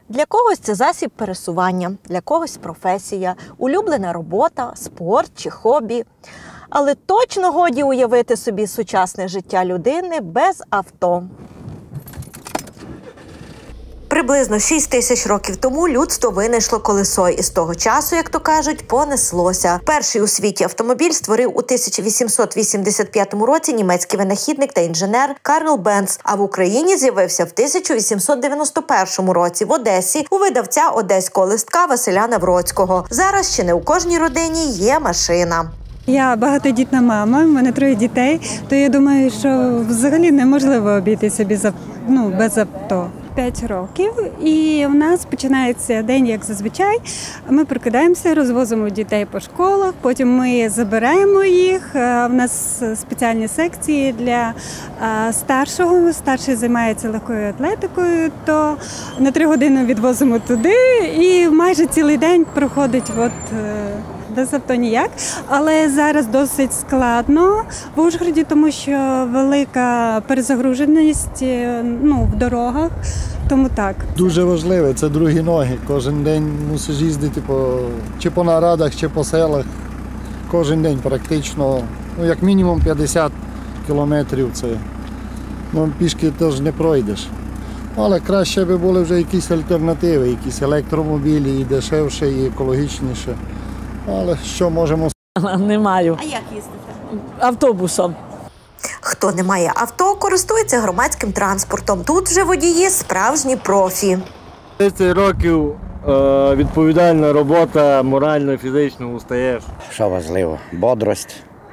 Для когось це засіб пересування, для когось професія, улюблена робота, спорт чи хобі. Але точно годі уявити собі сучасне життя людини без авто. Приблизно 6 тисяч років тому людство винайшло колесо, і з того часу, як то кажуть, понеслося. Перший у світі автомобіль створив у 1885 році німецький винахідник та інженер Карл Бенц, а в Україні з'явився в 1891 році в Одесі у видавця одеського листка Василя Навроцького. Зараз ще не у кожній родині є машина. Я багатодітна мама, в мене 3 дітей, то я думаю, що взагалі неможливо обійтися без авто. 5 років, і у нас починається день, як зазвичай. Ми прокидаємося, розвозимо дітей по школах, потім ми забираємо їх. У нас спеціальні секції для старшого. Старший займається легкою атлетикою, то на 3 години відвозимо туди, і майже цілий день проходить без авто ніяк. Але зараз досить складно в Ужгороді, тому що велика перезагруженість в дорогах. Тому так. Дуже важливо, це другі ноги. Кожен день мусиш їздити чи по нарадах, чи по селах. Кожен день практично, як мінімум 50 кілометрів. Пішки теж не пройдеш. Але краще би були вже якісь альтернативи, якісь електромобілі, і дешевше, і екологічніше. Але що можемо? Не маю. А як їздите? Автобусом. Хто не має авто, користується громадським транспортом. Тут вже водії – справжні профі. 30 років відповідальна робота, морально і фізично устаєш. Що важливо? Бодрость,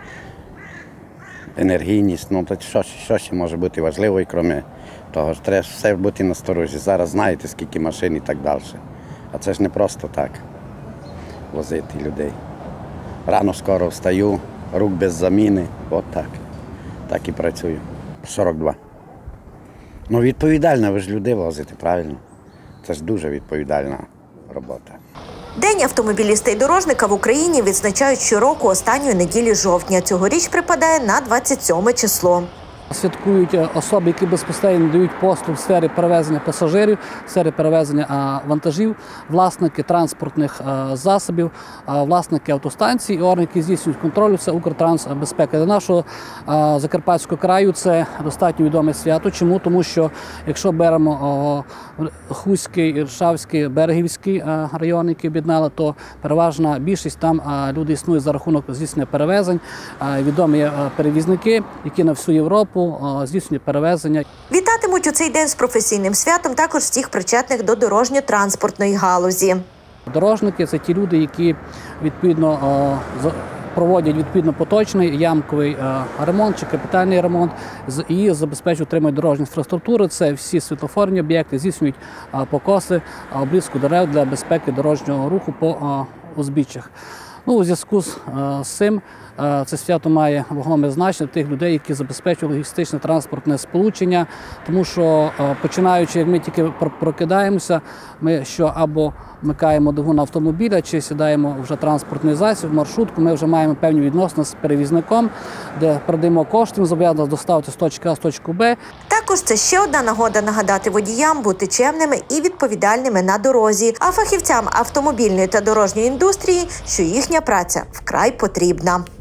енергійність. Що ще може бути важливо, крім того, треба все бути насторожі. Зараз знаєте, скільки машин і так далі. А це ж не просто так возити людей. Рано скоро встаю, рук без заміни, от так. Так і працюю. 42. Відповідально, ви ж людей возите, правильно? Це ж дуже відповідальна робота. День автомобіліста і дорожника в Україні відзначають щороку останньої неділі жовтня. Цьогоріч припадає на 27 число. Святкують особи, які безпосередньо дають послуг в сфері перевезення пасажирів, в сфері перевезення вантажів, власники транспортних засобів, власники автостанцій і органи, які здійснюють контроль, це Укртрансбезпека. Для нашого Закарпатського краю це достатньо відоме свято. Чому? Тому що якщо беремо Хуський, Іршавський, Берегівський райони, які об'єднали, то переважна більшість там люди існують за рахунок здійснення перевезень. Відомі перевізники, які на всю Європу здійснюють перевезення. Вітатимуть у цей день з професійним святом також всіх причетних до дорожньо-транспортної галузі. Дорожники – це ті люди, які відповідно проводять поточний ямковий ремонт чи капітальний ремонт і забезпечують утримання дорожньої інфраструктури. Це всі світлофорні об'єкти, здійснюють покоси, обрізку дерев для безпеки дорожнього руху по узбіччях. У зв'язку з цим це свято має вагоме значення тих людей, які забезпечують логістичне транспортне сполучення, тому що починаючи, як ми тільки прокидаємося, ми або вмикаємо двигун автомобіля, чи сідаємо вже транспортний засіб, маршрутку, ми вже маємо певні відносини з перевізником, де передаємо кошти, зобов'язані доставити з точки А в точку Б. Також це ще одна нагода нагадати водіям бути чемними і відповідальними на дорозі, а фахівцям автомобільної та дорожньої індустрії, що їхня праця вкрай потрібна.